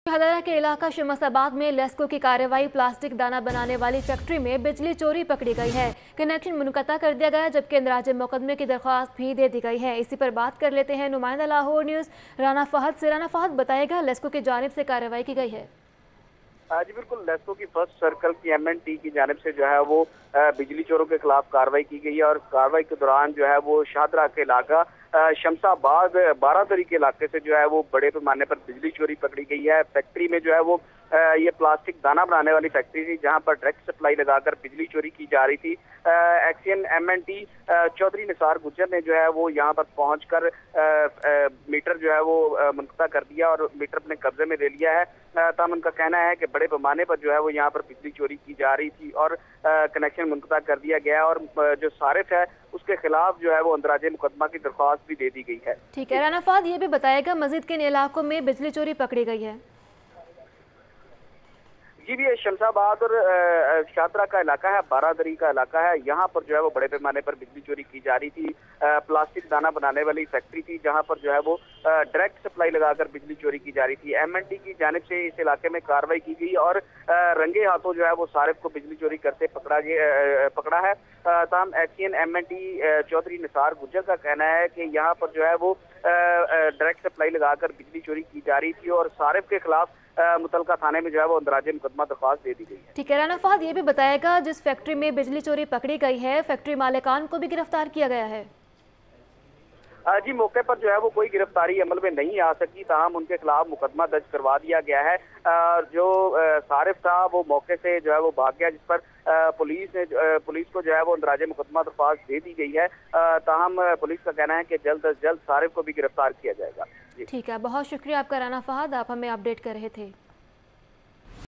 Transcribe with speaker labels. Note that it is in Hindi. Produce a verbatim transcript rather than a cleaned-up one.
Speaker 1: हदरा के इलाका शमसाबाद में लेस्को की कार्रवाई। प्लास्टिक दाना बनाने वाली फैक्ट्री में बिजली चोरी पकड़ी गई है। कनेक्शन मुनक़ता कर दिया गया, जबकि इंदराज मुकदमे की दरख्वास्त भी दे दी गई है। इसी पर बात कर लेते हैं नुमाइंदा लाहौर न्यूज़ राना फहद से। राना फहद, बताएगा लेस्को की जानिब से कार्रवाई की गई है?
Speaker 2: जी बिल्कुल, लेस्को की फर्स्ट सर्कल की एम एन टी की जानिब से जो है वो बिजली चोरों के खिलाफ कार्रवाई की गई है और कार्रवाई के दौरान जो है वो शाहदरा के इलाका शमसाबाद बारादरी के इलाके से जो है वो बड़े पैमाने पर बिजली चोरी पकड़ी गई है। फैक्ट्री में जो है वो ये प्लास्टिक दाना बनाने वाली फैक्ट्री थी, जहां पर डायरेक्ट सप्लाई लगाकर बिजली चोरी की जा रही थी। XEN M N T Chaudhry Nisar Gujjar ने जो है वो यहां पर पहुंचकर मीटर जो है वो मुनक़ता कर दिया और मीटर अपने कब्जे में ले लिया है। तब उनका कहना है कि बड़े पैमाने पर जो है वो यहाँ पर बिजली चोरी की जा रही थी और कनेक्शन मुनक़ता कर दिया गया और जो सारिफ है उसके खिलाफ जो है वो अंदराजे मुकदमा की दरख्वास्त भी दे दी गई है।
Speaker 1: ठीक है राना फहद, ये भी बताएगा मस्जिद किन इलाकों में बिजली चोरी पकड़ी गई है?
Speaker 2: जी भी शमसाबाद और शाहदरा का इलाका है, बारादरी का इलाका है। यहाँ पर जो है वो बड़े पैमाने पर बिजली चोरी की जा रही थी। प्लास्टिक दाना बनाने वाली फैक्ट्री थी, जहाँ पर जो है वो डायरेक्ट सप्लाई लगाकर बिजली चोरी की जा रही थी। एम एन टी की जानिब से इस इलाके में कार्रवाई की गई और रंगे हाथों जो है वो सारिफ को बिजली चोरी करते पकड़ा गया पकड़ा है। तमाम XEN M N T Chaudhry Nisar Gujjar का कहना है कि यहाँ पर जो है वो डायरेक्ट सप्लाई लगाकर बिजली चोरी की जा रही थी और सारिफ के खिलाफ मुतलका थाने में जो है वो अंदराजे मुकदमा दरख्वास्त दे दी गई है।
Speaker 1: ठीक है राना फहद, ये भी बताएगा जिस फैक्ट्री में बिजली चोरी पकड़ी गई है, फैक्ट्री मालिकान को भी गिरफ्तार किया गया है?
Speaker 2: जी मौके पर जो है वो कोई गिरफ्तारी अमल में नहीं आ सकी, ताहम उनके खिलाफ मुकदमा दर्ज करवा दिया गया है। जो सारिफ था वो मौके से जो है वो भाग गया, जिस पर पुलिस ने पुलिस को जो है वो अंदराजे मुकदमा दरख्वास्त दे दी गई है। ताहम पुलिस का कहना है कि जल्द अज जल्द सारिफ को भी गिरफ्तार किया जाएगा।
Speaker 1: ठीक है, बहुत शुक्रिया आपका राना फहद, आप हमें अपडेट कर रहे थे।